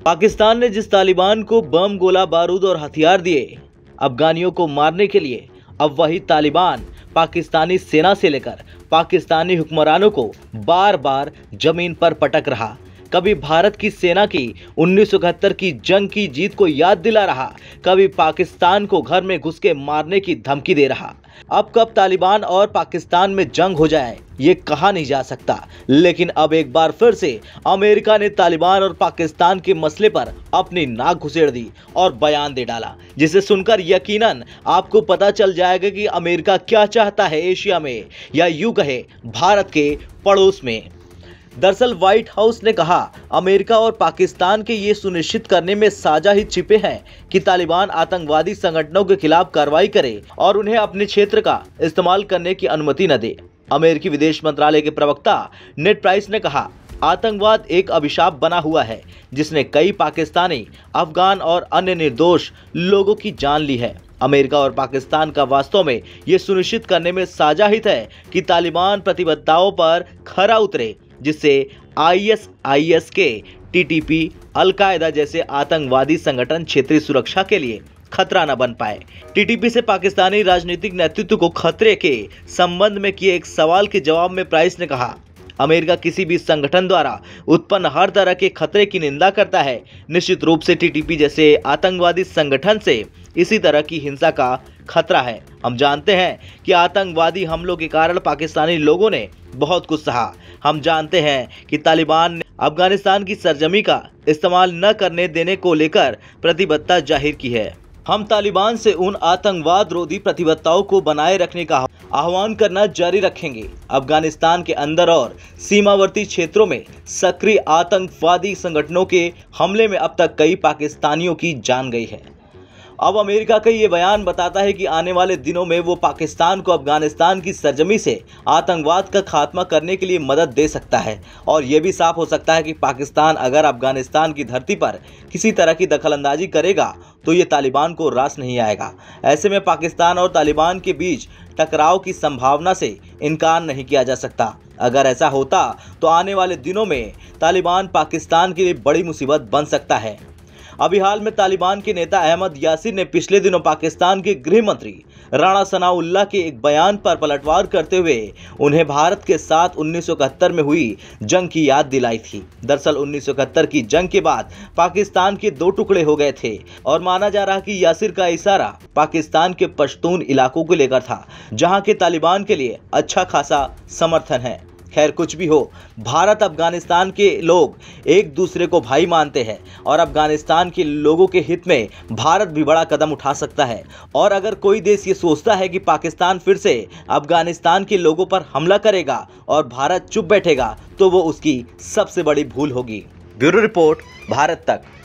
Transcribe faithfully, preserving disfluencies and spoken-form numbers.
पाकिस्तान ने जिस तालिबान को बम, गोला बारूद और हथियार दिए अफगानियों को मारने के लिए, अब वही तालिबान पाकिस्तानी सेना से लेकर पाकिस्तानी हुक्मरानों को बार बार जमीन पर पटक रहा। कभी भारत की सेना की उन्नीस सौ इकहत्तर की जंग की जीत को याद दिला रहा, कभी पाकिस्तान को घर में घुस के मारने की धमकी दे रहा। अब कब तालिबान और पाकिस्तान में जंग हो जाए ये कहा नहीं जा सकता, लेकिन अब एक बार फिर से अमेरिका ने तालिबान और पाकिस्तान के मसले पर अपनी नाक घुसेड़ दी और बयान दे डाला, जिसे सुनकर यकीनन आपको पता चल जाएगा कि अमेरिका क्या चाहता है एशिया में, या यूं कहे भारत के पड़ोस में। दरअसल व्हाइट हाउस ने कहा, अमेरिका और पाकिस्तान के ये सुनिश्चित करने में साझा हित छिपे हैं कि तालिबान आतंकवादी संगठनों के खिलाफ कार्रवाई करे और उन्हें अपने क्षेत्र का इस्तेमाल करने की अनुमति न दे। अमेरिकी विदेश मंत्रालय के प्रवक्ता नेड प्राइस ने कहा, आतंकवाद एक अभिशाप बना हुआ है जिसने कई पाकिस्तानी, अफगान और अन्य निर्दोष लोगों की जान ली है। अमेरिका और पाकिस्तान का वास्तव में ये सुनिश्चित करने में साझा हित है कि तालिबान प्रतिबद्धताओं पर खरा उतरे, जिससे आई एस आई एस के, टी टी पी, अल-कायदा जैसे आतंकवादी संगठन क्षेत्रीय सुरक्षा के लिए खतरा न बन पाए। टी टी पी से पाकिस्तानी राजनीतिक नेतृत्व को खतरे के संबंध में किए एक सवाल के जवाब में प्राइस ने कहा, अमेरिका किसी भी संगठन द्वारा उत्पन्न हर तरह के खतरे की निंदा करता है। निश्चित रूप से टी टी पी जैसे आतंकवादी संगठन से इसी तरह की हिंसा का खतरा है। हम जानते हैं कि आतंकवादी हमलों के कारण पाकिस्तानी लोगों ने बहुत कुछ सहा। हम जानते हैं कि तालिबान ने अफगानिस्तान की सरजमी का इस्तेमाल न करने देने को लेकर प्रतिबद्धता जाहिर की है। हम तालिबान से उन आतंकवाद रोधी प्रतिबद्धताओं को बनाए रखने का आह्वान करना जारी रखेंगे। अफगानिस्तान के अंदर और सीमावर्ती क्षेत्रों में सक्रिय आतंकवादी संगठनों के हमले में अब तक कई पाकिस्तानियों की जान गई है। अब अमेरिका का ये बयान बताता है कि आने वाले दिनों में वो पाकिस्तान को अफगानिस्तान की सरजमी से आतंकवाद का खात्मा करने के लिए मदद दे सकता है, और ये भी साफ हो सकता है कि पाकिस्तान अगर अफगानिस्तान की धरती पर किसी तरह की दखलंदाजी करेगा तो ये तालिबान को रास नहीं आएगा। ऐसे में पाकिस्तान और तालिबान के बीच टकराव की संभावना से इनकार नहीं किया जा सकता। अगर ऐसा होता तो आने वाले दिनों में तालिबान पाकिस्तान के लिए बड़ी मुसीबत बन सकता है। अभी हाल में तालिबान के नेता अहमद यासीर ने पिछले दिनों पाकिस्तान के गृह मंत्री राणा सनाउल्लाह के एक बयान पर पलटवार करते हुए उन्हें भारत के साथ उन्नीस सौ इकहत्तर में हुई जंग की याद दिलाई थी। दरअसल उन्नीस सौ इकहत्तर की जंग के बाद पाकिस्तान के दो टुकड़े हो गए थे और माना जा रहा कि यासीर का इशारा पाकिस्तान के पश्तून इलाकों को लेकर था, जहां के तालिबान के लिए अच्छा खासा समर्थन है। खैर कुछ भी हो, भारत अफगानिस्तान के लोग एक दूसरे को भाई मानते हैं और अफगानिस्तान के लोगों के हित में भारत भी बड़ा कदम उठा सकता है। और अगर कोई देश ये सोचता है कि पाकिस्तान फिर से अफगानिस्तान के लोगों पर हमला करेगा और भारत चुप बैठेगा तो वो उसकी सबसे बड़ी भूल होगी। ब्यूरो रिपोर्ट, भारत तक।